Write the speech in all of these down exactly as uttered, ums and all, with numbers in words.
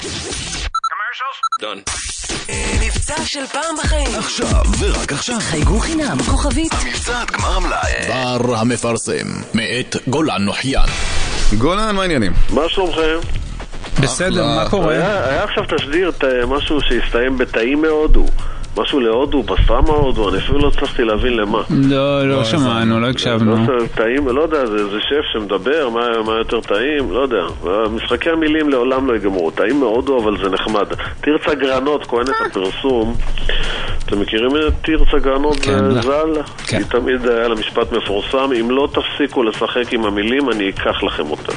מבצע של פעם בחיים. עכשיו ורק עכשיו. חייגו חינם, כוכבית. המבצע עד גמר המלאי. בר המפרסם, מאת גולן נוחיין. גולן, מה העניינים? מה שלומכם? בסדר, מה קורה? היה, היה עכשיו תשדיר משהו שהסתיים בתאים מהודו. משהו להודו, פסטרמה הודו, אני אפילו לא הצלחתי להבין למה. לא, לא שמענו, לא הקשבנו. טעים, לא יודע, זה שף שמדבר, מה יותר טעים, לא יודע. משחקי המילים לעולם לא ייגמרו. טעים מהודו, אבל זה נחמד. תרצה גרנות, כהנת הפרסום. אתם מכירים את תרצה גרנות ז"ל? היא תמיד היה לה משפט מפורסם. אם לא תפסיקו לשחק עם המילים, אני אקח לכם אותם.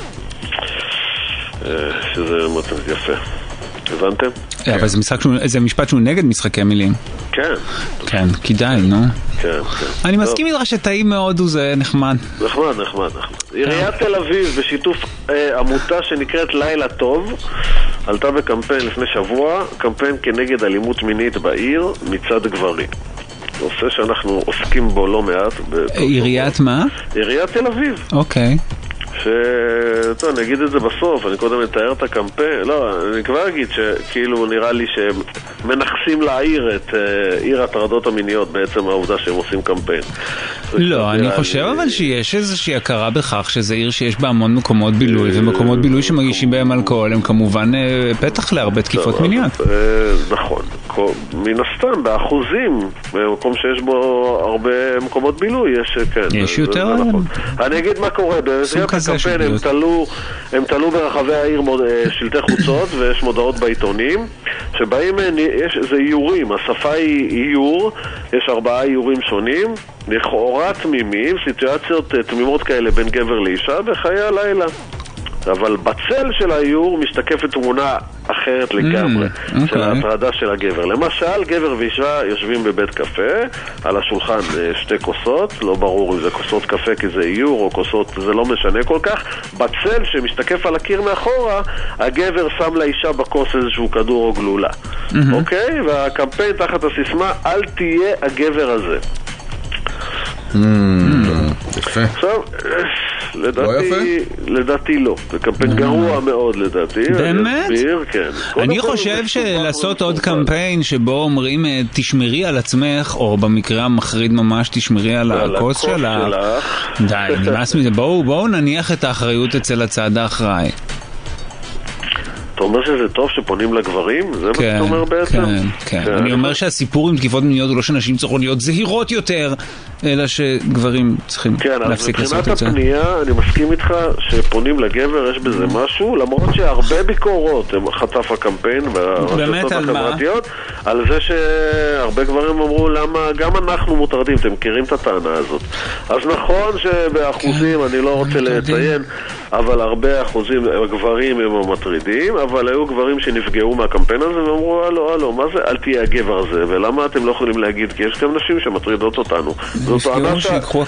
שזה יפה. הבנתם? אבל זה משפט שהוא נגד משחקי מילים. כן. כן, כדאי, נו. כן, כן. אני מסכים איתך שטעים מאוד וזה נחמד. נחמד, נחמד, נחמד. עיריית תל אביב בשיתוף עמותה שנקראת לילה טוב עלתה בקמפיין לפני שבוע, קמפיין כנגד אלימות מינית בעיר מצד גברים. נושא שאנחנו עוסקים בו לא מעט. עיריית מה? עיריית תל אביב. אוקיי. ש... טוב, אני אגיד את זה בסוף, אני קודם מתאר את הקמפיין, לא, אני כבר אגיד שכאילו נראה לי שהם מנחסים לעיר את uh, עיר הטרדות המיניות בעצם העובדה שהם עושים קמפיין. לא, אני חושב לי... אבל שיש איזושהי הכרה בכך שזה עיר שיש בה המון מקומות בילוי, ומקומות בילוי שמגישים בהם אלכוהול הם כמובן uh, פתח להרבה תקיפות מיניות. Uh, נכון, מן הסתם, באחוזים, במקום שיש בו הרבה מקומות בילוי, יש, כן. יש יותר? זה, זה נכון. אני אגיד מה קורה, בעזרת הקמפיין הם תלו, הם תלו ברחבי העיר מוד, שלטי חוצות ויש מודעות בעיתונים שבאים, יש, זה איורים, השפה היא איור, יש ארבעה איורים שונים, לכאורה תמימים, סיטואציות תמימות כאלה בין גבר לאישה בחיי הלילה. אבל בצל של האיור משתקפת תמונה אחרת לגמרי mm, okay. של ההטרדה של הגבר. למשל, גבר ואישה יושבים בבית קפה, על השולחן שתי כוסות, לא ברור אם זה כוסות קפה כי זה איור או כוסות, זה לא משנה כל כך. בצל שמשתקף על הקיר מאחורה, הגבר שם לאישה בכוס איזשהו כדור או גלולה. Mm-hmm. אוקיי? והקמפיין תחת הסיסמה, אל תהיה הגבר הזה. Mm, יפה. עכשיו, לדעתי, לדעתי לא. זה קמפיין גרוע מאוד לדעתי. באמת? אני חושב שלעשות עוד קמפיין שבו אומרים תשמרי על עצמך, או במקרה המחריד ממש תשמרי על הכוס שלך. די, נמאס מזה. בואו נניח את האחריות אצל הצד האחראי. אתה אומר שזה טוב שפונים לגברים? זה מה שאתה אומר בעצם? כן, כן. אני אומר שהסיפור עם תקיפות מיניות הוא לא שנשים צריכות להיות זהירות יותר, אלא שגברים צריכים להפסיק לעשות את זה. כן, אז מבחינת הפנייה, אני מסכים איתך שפונים לגבר, יש בזה משהו, למרות שהרבה ביקורות הם חטף הקמפיין באמת על מה? על זה שהרבה גברים אמרו למה גם אנחנו מוטרדים, אתם מכירים את הטענה הזאת. אז נכון שבאחוזים, אני לא רוצה לציין, אבל הרבה אחוזים, הגברים הם המטרידים, אבל היו גברים שנפגעו מהקמפיין הזה ואמרו, הלו, הלו, מה זה? אל תהיה הגבר הזה, ולמה אתם לא יכולים להגיד? כי יש גם נשים שמטרידות אותנו. זאת טענה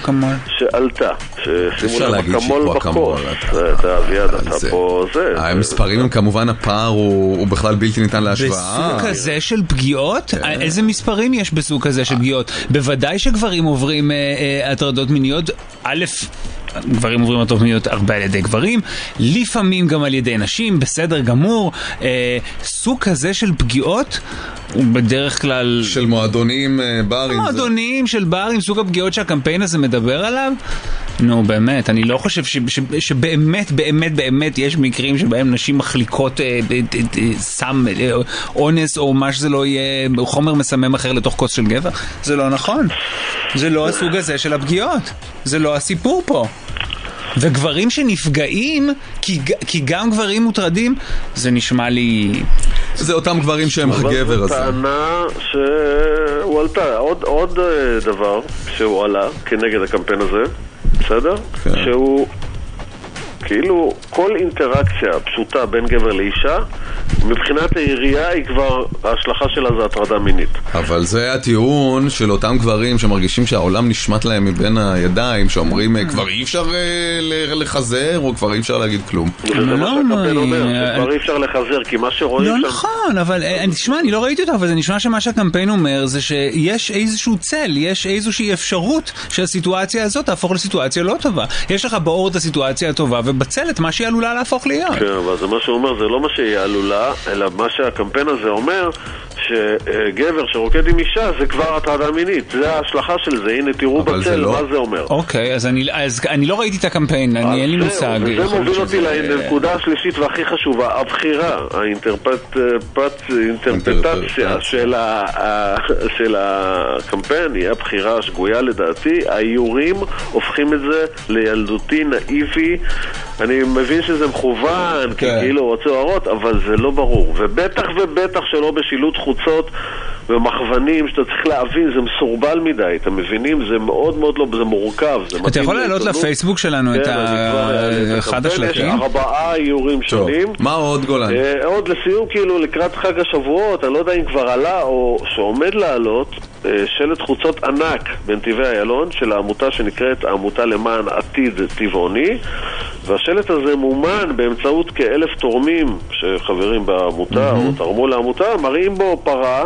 שעלתה, ששימו לב אקמול בקוס. אתה אביעד, אתה פה זה. המספרים הם כמובן, הפער הוא בכלל בלתי ניתן להשוואה. בסוג כזה של פגיעות? איזה מספרים יש בסוג כזה של פגיעות? בוודאי שגברים עוברים הטרדות מיניות, א', גברים עוברים הטרדות מיניות הרבה על ידי גברים, לפעמים גם על ידי נשים, בסדר גמור. סוג כזה של פגיעות הוא בדרך כלל של מועדונים, ברים, מועדונים של ברים, סוג הפגיעות שהקמפיין הזה מדבר עליו. נו באמת, אני לא חושב ש, ש, שבאמת באמת באמת יש מקרים שבהם נשים מחליקות אה, אה, אה, סם, אה, אונס או מה שזה לא יהיה, חומר מסמם אחר לתוך כוס של גבר. זה לא נכון, זה לא הסוג הזה של הפגיעות, זה לא הסיפור פה. וגברים שנפגעים, כי, כי גם גברים מוטרדים, זה נשמע לי... זה אותם גברים שהם הגבר הזה. אבל זו טענה שהוא עלתה. עוד, עוד דבר שהוא עלה כנגד הקמפיין הזה, בסדר? כן. שהוא כאילו כל אינטראקציה פשוטה בין גבר לאישה, מבחינת העירייה היא כבר, ההשלכה שלה זה הטרדה מינית. אבל זה הטיעון של אותם גברים שמרגישים שהעולם נשמט להם מבין הידיים, שאומרים כבר אי אפשר לחזר או כבר אי אפשר להגיד כלום. זה מה שהקמפיין אומר, שכבר אי אפשר לחזר, כי מה שרואים לא נכון, אבל תשמע, אני לא ראיתי אותו, אבל זה נשמע שמה שהקמפיין אומר זה שיש איזשהו צל, יש איזושהי אפשרות שהסיטואציה הזאת תהפוך לסיטואציה לא טובה. יש לך באור את הסיטואציה הטובה ובצל את מה שהיא עלולה להפוך להיות. כן, אבל זה מה שהוא אומר, זה לא מה שהיא עלולה, אלא, אלא מה שהקמפיין הזה אומר, שגבר שרוקד עם אישה זה כבר הטרדה מינית, זה ההשלכה של זה, הנה תראו בצל לא... מה זה אומר. אוקיי, אז אני, אז אני לא ראיתי את הקמפיין, אני אין לי מושג. וזה מוביל אותי לנקודה השלישית והכי חשובה, הבחירה, האינטרפטציה של, ה... של הקמפיין היא הבחירה השגויה לדעתי, האיורים הופכים את זה לילדותי, נאיבי, אני מבין שזה מכוון, כי כאילו רוצה להראות, אבל זה לא ברור, ובטח ובטח שלא בשילוט חוצות ומכוונים שאתה צריך להבין, זה מסורבל מדי, אתם מבינים? זה מאוד מאוד לא, זה מורכב. אתה יכול להעלות לפייסבוק שלנו את אחד השלטים? יש ארבעה איורים שונים. מה עוד גולן? עוד לסיום, כאילו לקראת חג השבועות, אני לא יודע אם כבר עלה או שעומד לעלות, שלט חוצות ענק בנתיבי איילון של העמותה שנקראת העמותה למען עתיד טבעוני, והשלט הזה מומן באמצעות כאלף תורמים שחברים בעמותה או תרמו לעמותה, מראים בו פרה,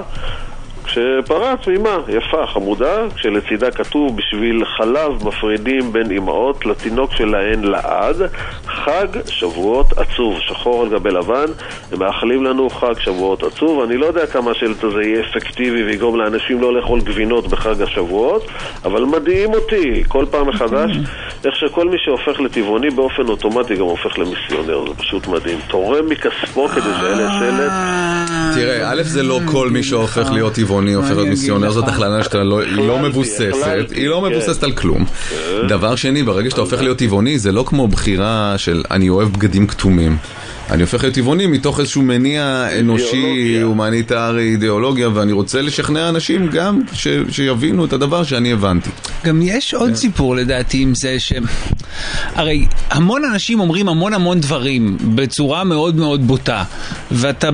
כשפרה תמימה, יפה, חמודה, כשלצידה כתוב בשביל חלב מפרידים בין אמהות לתינוק שלהן לעד, חג שבועות עצוב, שחור על גבי לבן, הם מאחלים לנו חג שבועות עצוב. אני לא יודע כמה השלט הזה יהיה אפקטיבי ויגרום לאנשים לא לאכול גבינות בחג השבועות, אבל מדהים אותי כל פעם מחדש איך שכל מי שהופך לטבעוני באופן אוטומטי גם הופך למיסיונר, זה פשוט מדהים, תורם מכספו כדי שאלה שלט. תראה, א' זה לא כל מי שהופך להיות טבעוני הופך להיות מיסיונר, זאת הכללה שהיא לא מבוססת, היא לא מבוססת על כלום. דבר שני, ברגע שאתה הופך להיות טבעוני, זה לא כמו בחירה של אני אוהב בגדים כתומים. אני הופך להיות טבעוני מתוך איזשהו מניע אנושי, הומניטרי, אידיאולוגיה, ואני רוצה לשכנע אנשים גם ש, שיבינו את הדבר שאני הבנתי. גם יש עוד סיפור לדעתי עם זה ש... הרי המון אנשים אומרים המון המון דברים בצורה מאוד מאוד בוטה, ואתה...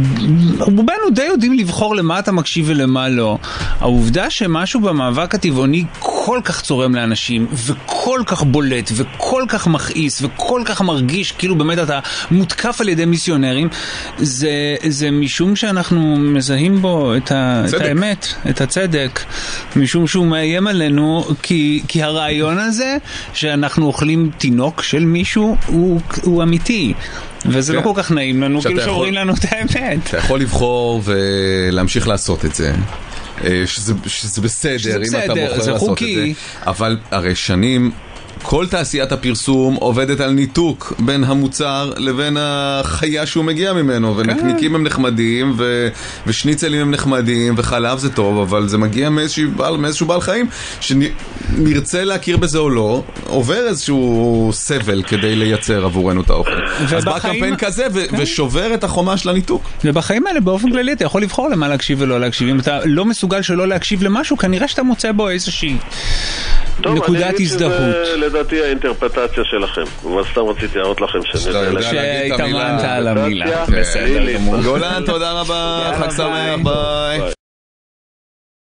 רובנו די יודעים לבחור למה אתה מקשיב ולמה לא. העובדה שמשהו במאבק הטבעוני כל כך צורם לאנשים, וכל כך בולט, וכל כך מכעיס, וכל כך מרגיש כאילו באמת אתה מותקף על ידי מיסיונרים, זה, זה משום שאנחנו מזהים בו את, ה, את האמת, את הצדק, משום שהוא מאיים עלינו, כי, כי הרעיון הזה שאנחנו אוכלים תינוק של מישהו הוא, הוא אמיתי. וזה כן. לא כל כך נעים לנו, כאילו שאומרים לנו את האמת. אתה יכול לבחור ולהמשיך לעשות את זה. שזה, שזה בסדר, שזה אם בסדר, אתה בוחר לעשות חוקי. את זה. אבל הרי שנים... כל תעשיית הפרסום עובדת על ניתוק בין המוצר לבין החיה שהוא מגיע ממנו, ונקניקים הם נחמדים, ו... ושניצלים הם נחמדים, וחלב זה טוב, אבל זה מגיע מאיזשהו בעל, מאיזשהו בעל חיים, שנרצה להכיר בזה או לא, עובר איזשהו סבל כדי לייצר עבורנו את האוכל. אז בא קמפיין כזה, ו... ושובר את החומה של הניתוק. ובחיים האלה באופן כללי אתה יכול לבחור למה להקשיב ולא להקשיב. אם אתה לא מסוגל שלא להקשיב למשהו, כנראה שאתה מוצא בו איזושהי נקודת הזדהות. לדעתי האינטרפטציה שלכם, אבל סתם רציתי להראות לכם שהתאמנת על המילה. גולן, תודה רבה, חג שמח, ביי.